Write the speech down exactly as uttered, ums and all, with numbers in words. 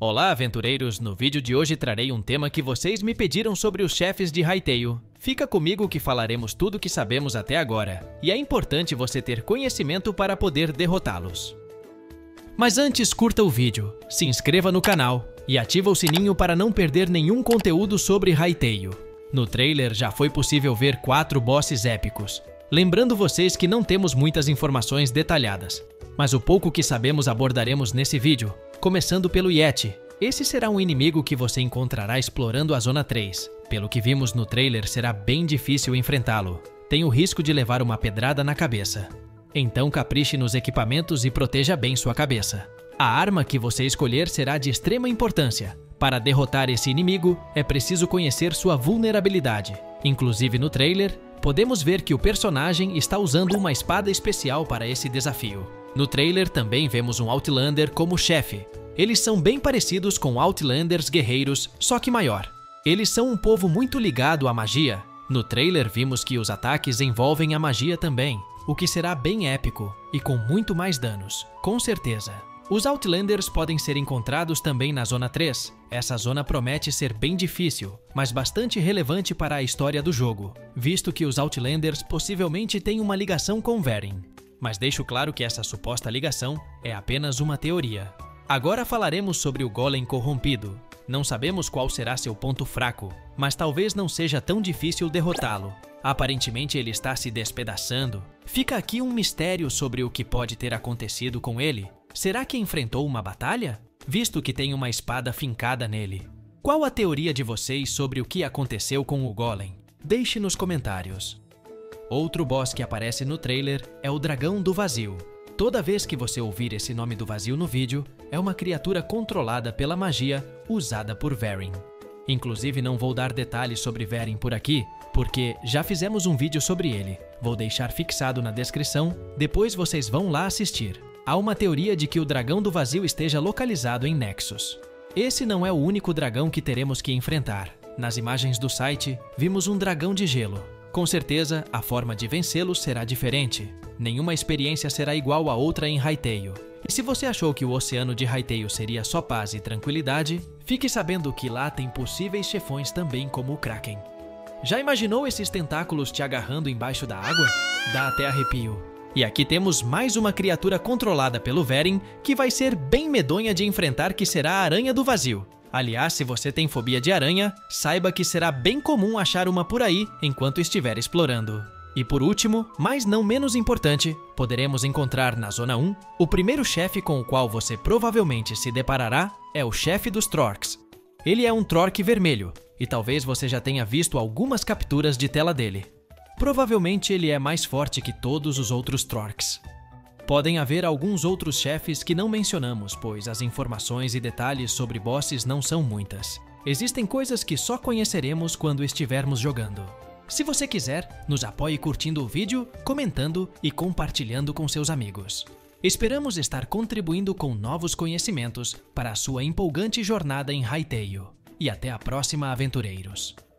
Olá, aventureiros! No vídeo de hoje trarei um tema que vocês me pediram sobre os chefes de Hytale. Fica comigo que falaremos tudo o que sabemos até agora, e é importante você ter conhecimento para poder derrotá-los. Mas antes, curta o vídeo, se inscreva no canal e ativa o sininho para não perder nenhum conteúdo sobre Hytale. No trailer já foi possível ver quatro bosses épicos. Lembrando vocês que não temos muitas informações detalhadas, mas o pouco que sabemos abordaremos nesse vídeo, começando pelo Yeti. Esse será um inimigo que você encontrará explorando a Zona três. Pelo que vimos no trailer, será bem difícil enfrentá-lo. Tem o risco de levar uma pedrada na cabeça. Então capriche nos equipamentos e proteja bem sua cabeça. A arma que você escolher será de extrema importância. Para derrotar esse inimigo, é preciso conhecer sua vulnerabilidade. Inclusive no trailer, podemos ver que o personagem está usando uma espada especial para esse desafio. No trailer também vemos um Outlander como chefe. Eles são bem parecidos com Outlanders guerreiros, só que maior. Eles são um povo muito ligado à magia. No trailer vimos que os ataques envolvem a magia também, o que será bem épico e com muito mais danos, com certeza. Os Outlanders podem ser encontrados também na Zona três. Essa zona promete ser bem difícil, mas bastante relevante para a história do jogo, visto que os Outlanders possivelmente têm uma ligação com Verin. Mas deixo claro que essa suposta ligação é apenas uma teoria. Agora falaremos sobre o Golem Corrompido. Não sabemos qual será seu ponto fraco, mas talvez não seja tão difícil derrotá-lo. Aparentemente ele está se despedaçando. Fica aqui um mistério sobre o que pode ter acontecido com ele. Será que enfrentou uma batalha? Visto que tem uma espada fincada nele. Qual a teoria de vocês sobre o que aconteceu com o Golem? Deixe nos comentários. Outro boss que aparece no trailer é o Dragão do Vazio. Toda vez que você ouvir esse nome do vazio no vídeo, é uma criatura controlada pela magia usada por Verin. Inclusive não vou dar detalhes sobre Verin por aqui, porque já fizemos um vídeo sobre ele. Vou deixar fixado na descrição, depois vocês vão lá assistir. Há uma teoria de que o Dragão do Vazio esteja localizado em Nexus. Esse não é o único dragão que teremos que enfrentar. Nas imagens do site, vimos um dragão de gelo. Com certeza, a forma de vencê-lo será diferente. Nenhuma experiência será igual a outra em Hytale. E se você achou que o oceano de Hytale seria só paz e tranquilidade, fique sabendo que lá tem possíveis chefões também como o Kraken. Já imaginou esses tentáculos te agarrando embaixo da água? Dá até arrepio. E aqui temos mais uma criatura controlada pelo Verin que vai ser bem medonha de enfrentar, que será a Aranha do Vazio. Aliás, se você tem fobia de aranha, saiba que será bem comum achar uma por aí enquanto estiver explorando. E por último, mas não menos importante, poderemos encontrar na Zona um, o primeiro chefe com o qual você provavelmente se deparará é o chefe dos Trorcs. Ele é um Trorc vermelho, e talvez você já tenha visto algumas capturas de tela dele. Provavelmente ele é mais forte que todos os outros Trorcs. Podem haver alguns outros chefes que não mencionamos, pois as informações e detalhes sobre bosses não são muitas. Existem coisas que só conheceremos quando estivermos jogando. Se você quiser, nos apoie curtindo o vídeo, comentando e compartilhando com seus amigos. Esperamos estar contribuindo com novos conhecimentos para a sua empolgante jornada em Hytale. E até a próxima, aventureiros!